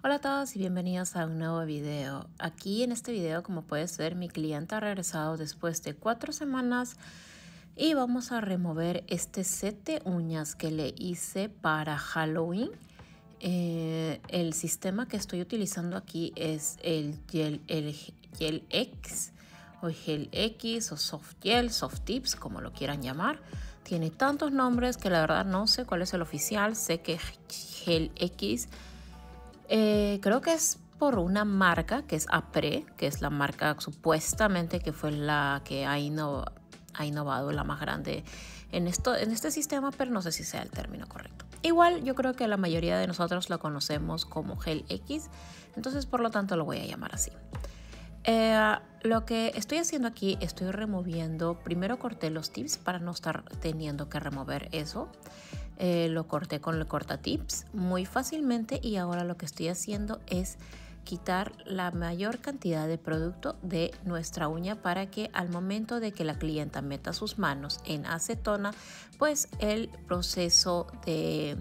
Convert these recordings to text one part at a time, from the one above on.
Hola a todos y bienvenidos a un nuevo video. Aquí en este video, como puedes ver, mi cliente ha regresado después de 4 semanas y vamos a remover este set de uñas que le hice para Halloween. El sistema que estoy utilizando aquí es el Gel X o Gel X o Soft Gel, Soft Tips, como lo quieran llamar. Tiene tantos nombres que la verdad no sé cuál es el oficial. Sé que Gel X creo que es por una marca que es Apre, que es la marca supuestamente que fue la que ha innovado, la más grande en este sistema, pero no sé si sea el término correcto. Igual yo creo que la mayoría de nosotros lo conocemos como Gel X, entonces por lo tanto lo voy a llamar así. Lo que estoy haciendo aquí, estoy removiendo, primero corté los tips para no estar teniendo que remover eso. Lo corté con el corta tips muy fácilmente y ahora lo que estoy haciendo es quitar la mayor cantidad de producto de nuestra uña para que al momento de que la clienta meta sus manos en acetona, pues el proceso de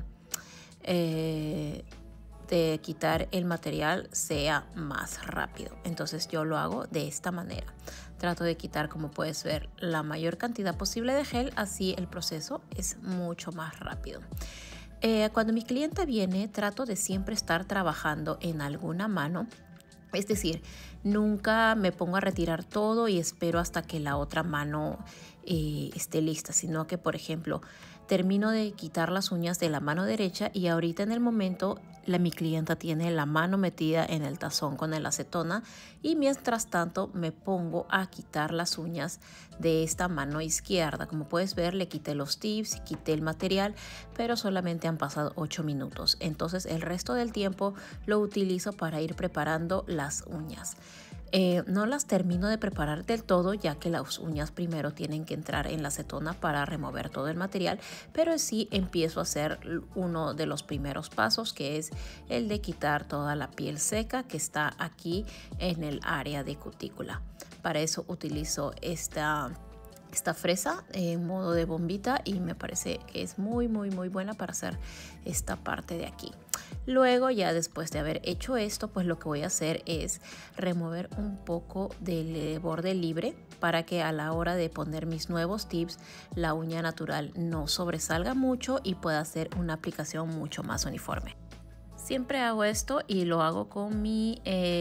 quitar el material sea más rápido. Entonces yo lo hago de esta manera. Trato de quitar, como puedes ver, la mayor cantidad posible de gel, así el proceso es mucho más rápido. Cuando mi clienta viene, trato de siempre estar trabajando en alguna mano. Es decir, nunca me pongo a retirar todo y espero hasta que la otra mano esté lista, sino que, por ejemplo, termino de quitar las uñas de la mano derecha y ahorita en el momento mi clienta tiene la mano metida en el tazón con el acetona y mientras tanto me pongo a quitar las uñas de esta mano izquierda. Como puedes ver, le quité los tips, quité el material, pero solamente han pasado 8 minutos. Entonces el resto del tiempo lo utilizo para ir preparando las uñas. No las termino de preparar del todo, ya que las uñas primero tienen que entrar en la acetona para remover todo el material, pero sí empiezo a hacer uno de los primeros pasos, que es el de quitar toda la piel seca que está aquí en el área de cutícula. Para eso utilizo esta fresa en modo de bombita y me parece que es muy buena para hacer esta parte de aquí. Luego, ya después de haber hecho esto, pues lo que voy a hacer es remover un poco del borde libre para que a la hora de poner mis nuevos tips la uña natural no sobresalga mucho y pueda hacer una aplicación mucho más uniforme. Siempre hago esto y lo hago con mi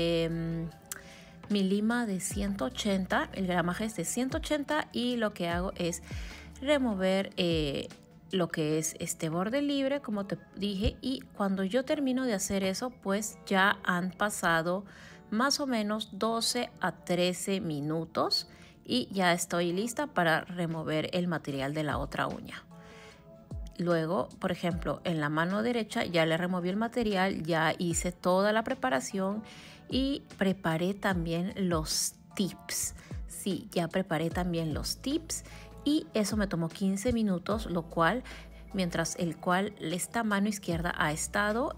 lima de 180, el gramaje es de 180 y lo que hago es remover lo que es este borde libre, como te dije, y cuando yo termino de hacer eso, pues ya han pasado más o menos 12 a 13 minutos y ya estoy lista para remover el material de la otra uña. Luego, por ejemplo, en la mano derecha ya le removí el material, ya hice toda la preparación y preparé también los tips. Sí, ya preparé también los tips y eso me tomó 15 minutos, lo cual, mientras esta mano izquierda ha estado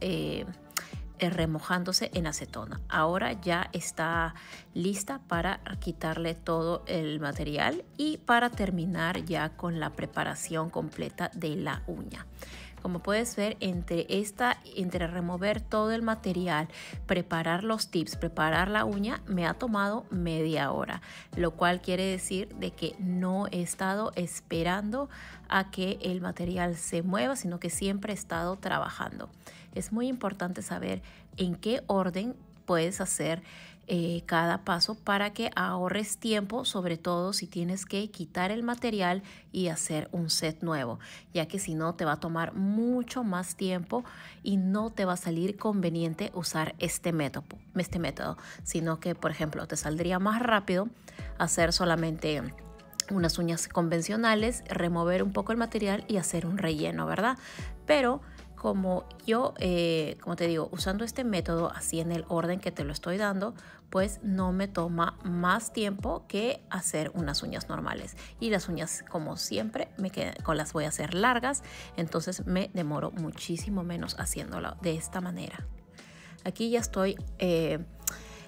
remojándose en acetona. Ahora ya está lista para quitarle todo el material y para terminar ya con la preparación completa de la uña. Como puedes ver, entre remover todo el material, preparar los tips, preparar la uña, me ha tomado media hora, lo cual quiere decir de que no he estado esperando a que el material se mueva, sino que siempre he estado trabajando. Es muy importante saber en qué orden puedes hacer cada paso para que ahorres tiempo, sobre todo si tienes que quitar el material y hacer un set nuevo, ya que si no te va a tomar mucho más tiempo y no te va a salir conveniente usar este método, sino que, por ejemplo, te saldría más rápido hacer solamente unas uñas convencionales, remover un poco el material y hacer un relleno, ¿verdad? Pero como yo, como te digo, usando este método así en el orden que te lo estoy dando, pues no me toma más tiempo que hacer unas uñas normales. Y las uñas, como siempre, las voy a hacer largas, entonces me demoro muchísimo menos haciéndolo de esta manera. Aquí ya estoy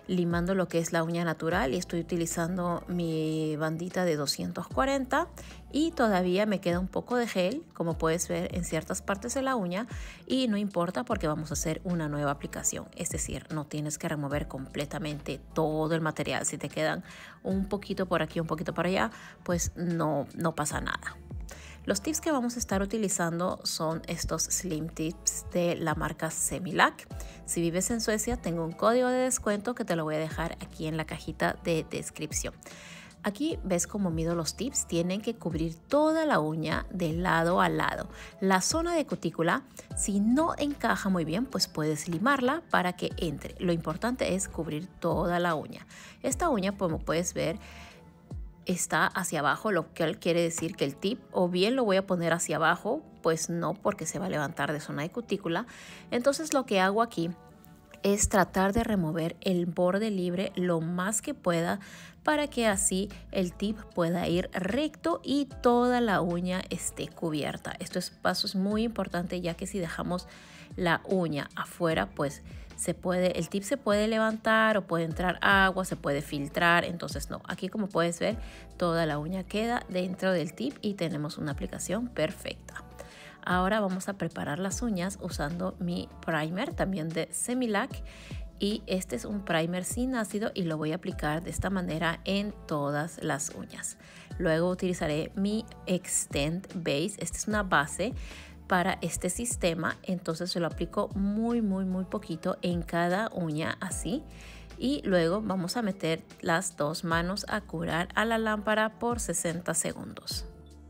limando lo que es la uña natural y estoy utilizando mi bandita de 240 y todavía me queda un poco de gel, como puedes ver en ciertas partes de la uña, y no importa porque vamos a hacer una nueva aplicación, es decir, no tienes que remover completamente todo el material. Si te quedan un poquito por aquí, un poquito por allá, pues no pasa nada. Los tips que vamos a estar utilizando son estos Slim Tips de la marca Semilac. Si vives en Suecia, tengo un código de descuento que te lo voy a dejar aquí en la cajita de descripción. Aquí ves cómo mido los tips. Tienen que cubrir toda la uña de lado a lado. La zona de cutícula, si no encaja muy bien, pues puedes limarla para que entre. Lo importante es cubrir toda la uña. Esta uña, como puedes ver, está hacia abajo, lo que quiere decir que el tip o bien lo voy a poner hacia abajo, pues no, porque se va a levantar de zona de cutícula. Entonces lo que hago aquí es tratar de remover el borde libre lo más que pueda para que así el tip pueda ir recto y toda la uña esté cubierta. Paso es muy importante, ya que si dejamos la uña afuera, pues el tip se puede levantar o puede entrar agua, se puede filtrar. Entonces no, aquí como puedes ver, toda la uña queda dentro del tip y tenemos una aplicación perfecta. Ahora vamos a preparar las uñas usando mi primer también de Semilac, y este es un primer sin ácido y lo voy a aplicar de esta manera en todas las uñas. Luego utilizaré mi Extend Base. Esta es una base para este sistema, entonces se lo aplico muy poquito en cada uña, así, y luego vamos a meter las dos manos a curar a la lámpara por 60 segundos.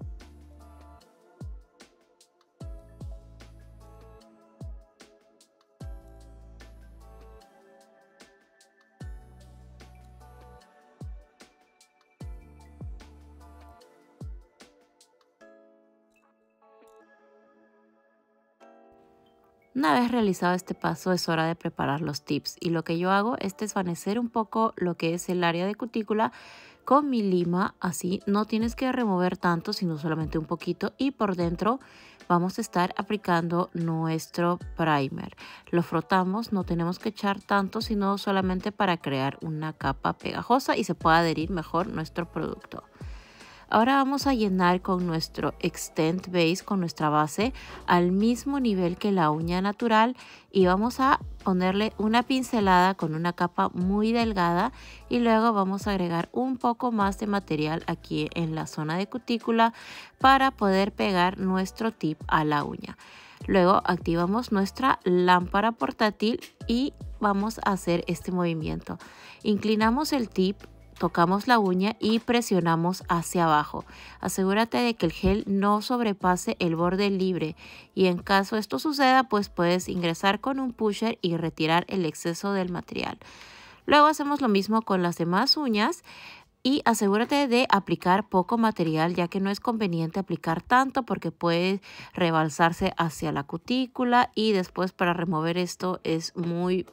Una vez realizado este paso, es hora de preparar los tips, y lo que yo hago es desvanecer un poco lo que es el área de cutícula con mi lima. Así no tienes que remover tanto, sino solamente un poquito, y por dentro vamos a estar aplicando nuestro primer. Lo frotamos, no tenemos que echar tanto, sino solamente para crear una capa pegajosa y se pueda adherir mejor nuestro producto. Ahora vamos a llenar con nuestro Extend Base, con nuestra base, al mismo nivel que la uña natural, y vamos a ponerle una pincelada con una capa muy delgada, y luego vamos a agregar un poco más de material aquí en la zona de cutícula para poder pegar nuestro tip a la uña. Luego activamos nuestra lámpara portátil y vamos a hacer este movimiento. Inclinamos el tip, tocamos la uña y presionamos hacia abajo. Asegúrate de que el gel no sobrepase el borde libre, y en caso esto suceda, pues puedes ingresar con un pusher y retirar el exceso del material. Luego hacemos lo mismo con las demás uñas y asegúrate de aplicar poco material, ya que no es conveniente aplicar tanto porque puede rebalsarse hacia la cutícula y después para remover esto es muy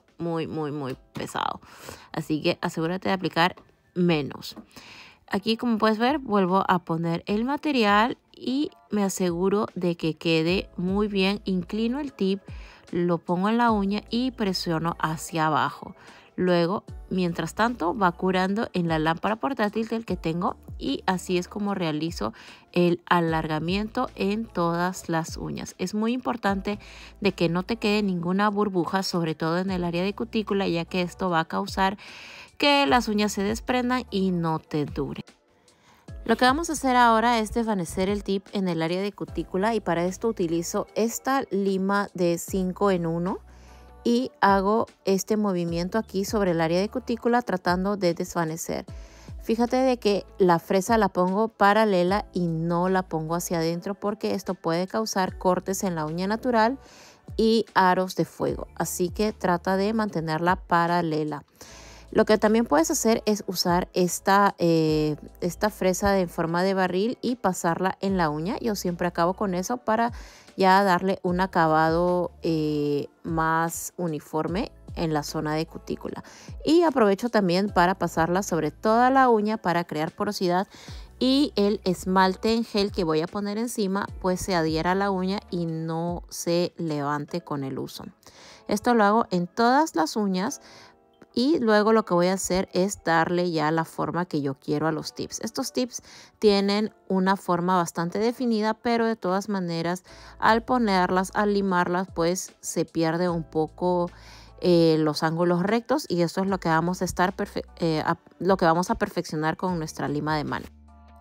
pesado. Así que asegúrate de aplicar menos. Aquí, como puedes ver, vuelvo a poner el material y me aseguro de que quede muy bien. Inclino el tip, lo pongo en la uña y presiono hacia abajo. Luego, mientras tanto, va curando en la lámpara portátil del que tengo, y así es como realizo el alargamiento en todas las uñas. Es muy importante de que no te quede ninguna burbuja, sobre todo en el área de cutícula, ya que esto va a causar que las uñas se desprendan y no te duren. Lo que vamos a hacer ahora es desvanecer el tip en el área de cutícula, y para esto utilizo esta lima de 5 en 1 y hago este movimiento aquí sobre el área de cutícula tratando de desvanecer. Fíjate de que la fresa la pongo paralela y no la pongo hacia adentro, porque esto puede causar cortes en la uña natural y aros de fuego, así que trata de mantenerla paralela. Lo que también puedes hacer es usar esta fresa en forma de barril y pasarla en la uña. Yo siempre acabo con eso para ya darle un acabado más uniforme en la zona de cutícula. Y aprovecho también para pasarla sobre toda la uña para crear porosidad, y el esmalte en gel que voy a poner encima pues se adhiera a la uña y no se levante con el uso. Esto lo hago en todas las uñas Y luego lo que voy a hacer es darle ya la forma que yo quiero a los tips. Estos tips tienen una forma bastante definida, pero de todas maneras al ponerlas, al limarlas, pues se pierde un poco los ángulos rectos, y esto es lo que vamos a estar lo que vamos a perfeccionar con nuestra lima de mano.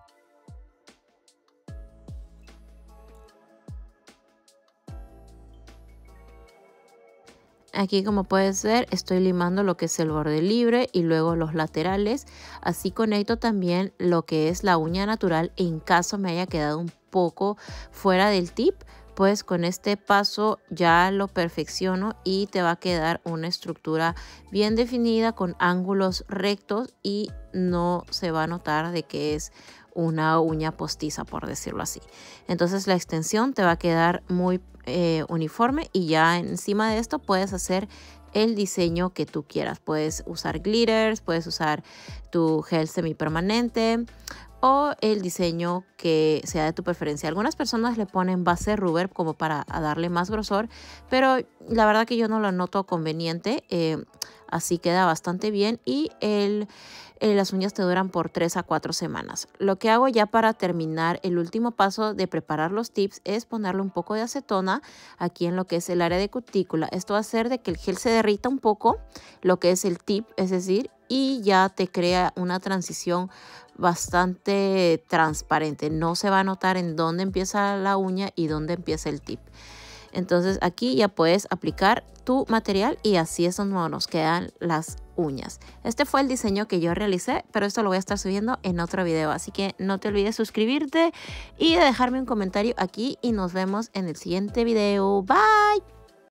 Aquí, como puedes ver, estoy limando lo que es el borde libre y luego los laterales. Así conecto también lo que es la uña natural en caso me haya quedado un poco fuera del tip. Pues con este paso ya lo perfecciono y te va a quedar una estructura bien definida con ángulos rectos y no se va a notar de que es una uña postiza, por decirlo así. Entonces la extensión te va a quedar muy uniforme, y ya encima de esto puedes hacer el diseño que tú quieras. Puedes usar glitters, puedes usar tu gel semipermanente o el diseño que sea de tu preferencia. Algunas personas le ponen base rubber como para darle más grosor, pero la verdad que yo no lo noto conveniente. Así queda bastante bien, y las uñas te duran por 3 a 4 semanas. Lo que hago ya para terminar, el último paso de preparar los tips, es ponerle un poco de acetona aquí en lo que es el área de cutícula. Esto va a hacer de que el gel se derrita un poco, lo que es el tip, es decir, y ya te crea una transición bastante transparente. No se va a notar en dónde empieza la uña y dónde empieza el tip. Entonces aquí ya puedes aplicar tu material y así es como nos quedan las uñas. Este fue el diseño que yo realicé, pero esto lo voy a estar subiendo en otro video. Así que no te olvides suscribirte y de dejarme un comentario aquí, y nos vemos en el siguiente video. Bye.